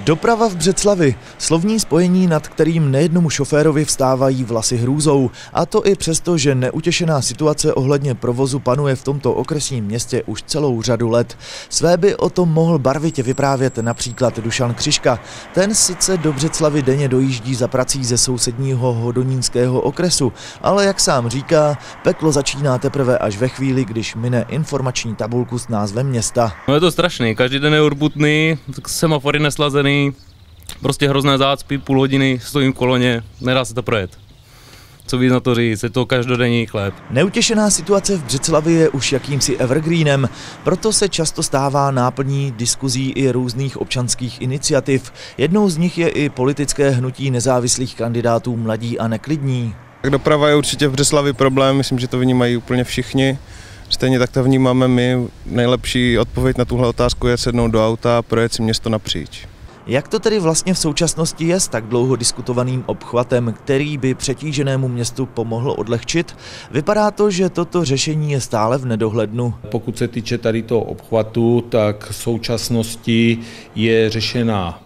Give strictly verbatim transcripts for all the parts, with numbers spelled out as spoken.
Doprava v Břeclavi, slovní spojení, nad kterým nejednomu šoférovi vstávají vlasy hrůzou. A to i přesto, že neutěšená situace ohledně provozu panuje v tomto okresním městě už celou řadu let. Své by o tom mohl barvitě vyprávět například Dušan Křižka. Ten sice do Břeclavy denně dojíždí za prací ze sousedního hodonínského okresu, ale jak sám říká, peklo začíná teprve až ve chvíli, když mine informační tabulku s názvem města. No je to strašný, každý den je urbutný, semafory neslazený. Prostě hrozné zácpy, půl hodiny stojím v koloně, nedá se to projet. Co víc na to říct, je to každodenní chléb. Neutěšená situace v Břeclavi je už jakýmsi evergreenem, proto se často stává náplní diskuzí i různých občanských iniciativ. Jednou z nich je i politické hnutí nezávislých kandidátů Mladí a neklidní. Tak doprava je určitě v Břeclavi problém, myslím, že to vnímají úplně všichni. Stejně tak to vnímáme my. Nejlepší odpověď na tuhle otázku je sednout do auta a projet si město napříč. Jak to tedy vlastně v současnosti je s tak dlouho diskutovaným obchvatem, který by přetíženému městu pomohl odlehčit? Vypadá to, že toto řešení je stále v nedohlednu. Pokud se týče tady toho obchvatu, tak v současnosti je řešena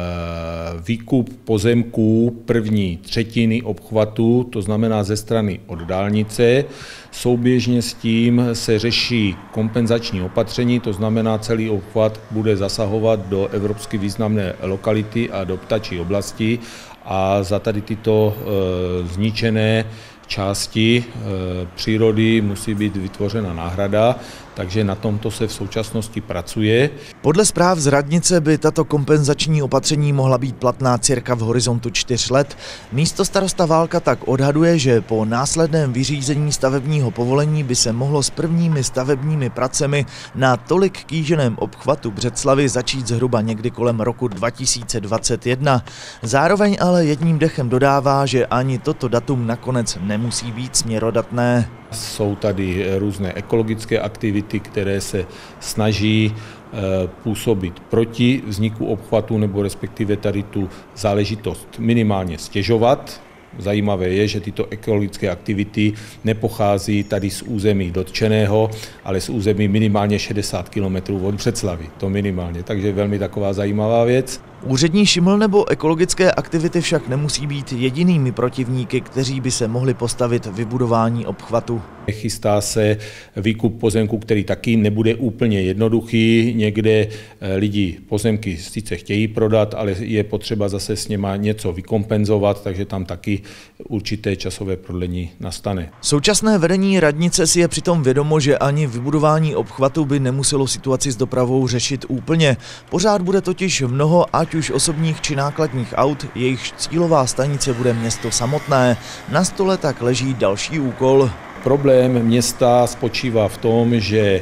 výkup pozemků první třetiny obchvatu, to znamená ze strany od dálnice. Souběžně s tím se řeší kompenzační opatření, to znamená celý obchvat bude zasahovat do evropsky významné lokality a do ptačí oblasti a za tady tyto e, zničené části e, přírody musí být vytvořena náhrada, takže na tomto se v současnosti pracuje. Podle zpráv z radnice by tato kompenzační opatření mohla být platná cirka v horizontu čtyř let. Místostarosta Válka tak odhaduje, že po následném vyřízení stavebního povolení by se mohlo s prvními stavebními pracemi na tolik kýženém obchvatu Břeclavy začít zhruba někdy kolem roku dva tisíce dvacet jedna. Zároveň ale jedním dechem dodává, že ani toto datum nakonec nemusí být směrodatné. Jsou tady různé ekologické aktivity, které se snaží působit proti vzniku obchvatu nebo respektive tady tu záležitost minimálně stěžovat. Zajímavé je, že tyto ekologické aktivity nepochází tady z území dotčeného, ale z území minimálně šedesát kilometrů od Břeclavy, to minimálně, takže velmi taková zajímavá věc. Úřední šiml nebo ekologické aktivity však nemusí být jedinými protivníky, kteří by se mohli postavit vybudování obchvatu. Chystá se výkup pozemku, který taky nebude úplně jednoduchý. Někde lidi pozemky sice chtějí prodat, ale je potřeba zase s něma něco vykompenzovat, takže tam taky určité časové prodlení nastane. Současné vedení radnice si je přitom vědomo, že ani vybudování obchvatu by nemuselo situaci s dopravou řešit úplně. Pořád bude totiž mnoho ať už osobních či nákladních aut, jejichž cílová stanice bude město samotné. Na stole tak leží další úkol. Problém města spočívá v tom, že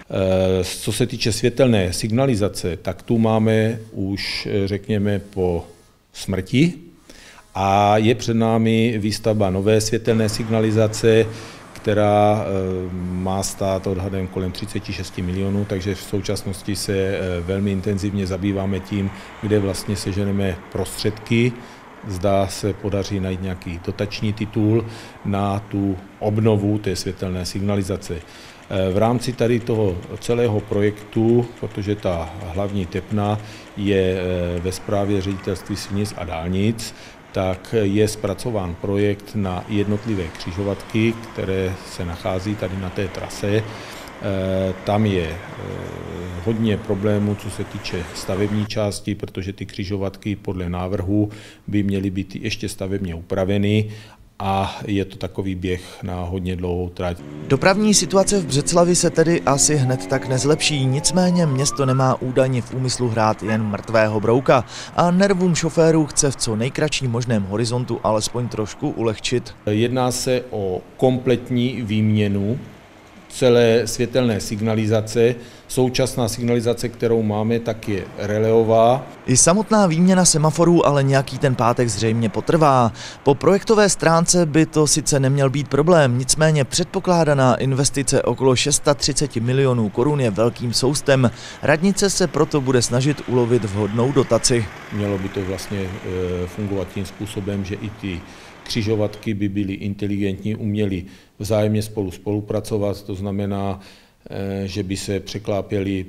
co se týče světelné signalizace, tak tu máme už řekněme po smrti a je před námi výstavba nové světelné signalizace, která má stát odhadem kolem třicet šest milionů, takže v současnosti se velmi intenzivně zabýváme tím, kde vlastně seženeme prostředky. Zdá se podaří najít nějaký dotační titul na tu obnovu té světelné signalizace. V rámci tady toho celého projektu, protože ta hlavní tepna je ve správě ředitelství silnic a dálnic, tak je zpracován projekt na jednotlivé křižovatky, které se nachází tady na té trase. Tam je hodně problémů, co se týče stavební části, protože ty křižovatky podle návrhu by měly být ještě stavebně upraveny a je to takový běh na hodně dlouhou trať. Dopravní situace v Břeclavi se tedy asi hned tak nezlepší, nicméně město nemá údajně v úmyslu hrát jen mrtvého brouka a nervům šoférů chce v co nejkratším možném horizontu alespoň trošku ulehčit. Jedná se o kompletní výměnu celé světelné signalizace. Současná signalizace, kterou máme, tak je relejová. I samotná výměna semaforů ale nějaký ten pátek zřejmě potrvá. Po projektové stránce by to sice neměl být problém, nicméně předpokládaná investice okolo třicet šest milionů korun je velkým soustem. Radnice se proto bude snažit ulovit vhodnou dotaci. Mělo by to vlastně fungovat tím způsobem, že i ty křižovatky by byly inteligentní, uměly vzájemně spolu spolupracovat, to znamená, že by se překlápěly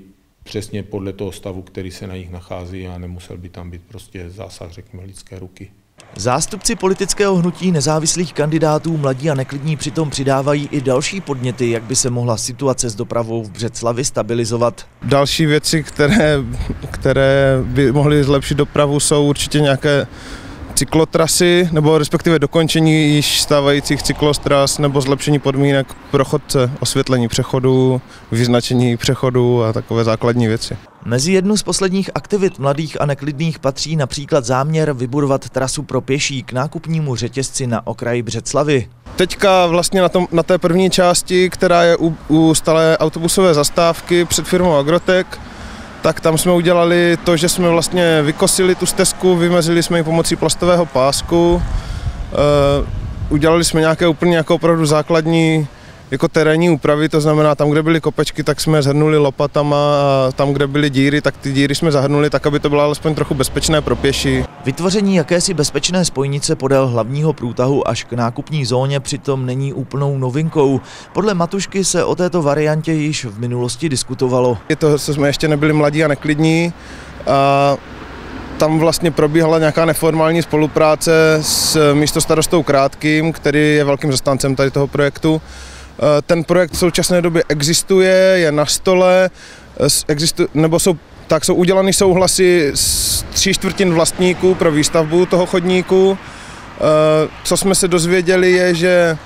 přesně podle toho stavu, který se na nich nachází a nemusel by tam být prostě zásah, řekněme, lidské ruky. Zástupci politického hnutí nezávislých kandidátů Mladí a neklidní přitom přidávají i další podněty, jak by se mohla situace s dopravou v Břeclavi stabilizovat. Další věci, které, které by mohly zlepšit dopravu, jsou určitě nějaké cyklotrasy, nebo respektive dokončení již stávajících cyklostras, nebo zlepšení podmínek pro chodce, osvětlení přechodů, vyznačení přechodů a takové základní věci. Mezi jednu z posledních aktivit Mladých a neklidných patří například záměr vybudovat trasu pro pěší k nákupnímu řetězci na okraji Břeclavy. Teďka vlastně na, tom, na té první části, která je u, u stálé autobusové zastávky před firmou Agrotec, tak tam jsme udělali to, že jsme vlastně vykosili tu stezku, vymezili jsme ji pomocí plastového pásku, e, udělali jsme nějaké úplně jako opravdu základní jako terénní úpravy, to znamená tam, kde byly kopečky, tak jsme zhrnuli lopatama a tam, kde byly díry, tak ty díry jsme zahrnuli tak, aby to bylo alespoň trochu bezpečné pro pěší. Vytvoření jakési bezpečné spojnice podél hlavního průtahu až k nákupní zóně přitom není úplnou novinkou. Podle Matušky se o této variantě již v minulosti diskutovalo. Je to, co jsme ještě nebyli mladí a neklidní, a tam vlastně probíhala nějaká neformální spolupráce s místostarostou Krátkým, který je velkým zastáncem tady toho projektu. Ten projekt v současné době existuje, je na stole, existu, nebo jsou, tak jsou udělány souhlasy z tří čtvrtin vlastníků pro výstavbu toho chodníku. Co jsme se dozvěděli je, že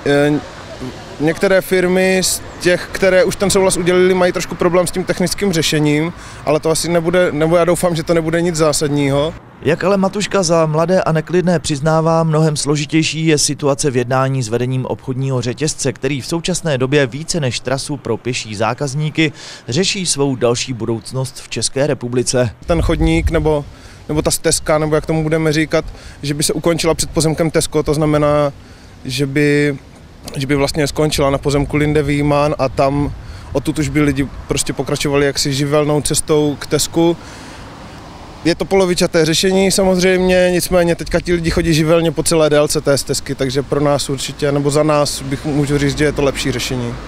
některé firmy z těch, které už ten souhlas udělili, mají trošku problém s tím technickým řešením, ale to asi nebude, nebo já doufám, že to nebude nic zásadního. Jak ale Matuška za Mladé a neklidné přiznává, mnohem složitější je situace v jednání s vedením obchodního řetězce, který v současné době více než trasu pro pěší zákazníky řeší svou další budoucnost v České republice. Ten chodník nebo, nebo ta stezka, nebo jak tomu budeme říkat, že by se ukončila před pozemkem Tesco, to znamená, že by, že by vlastně skončila na pozemku Linde Výman a tam odtud už by lidi prostě pokračovali jaksi živelnou cestou k Tesku. Je to polovičaté řešení samozřejmě, nicméně teďka ti lidi chodí živelně po celé délce té stezky, takže pro nás určitě, nebo za nás bych můžu říct, že je to lepší řešení.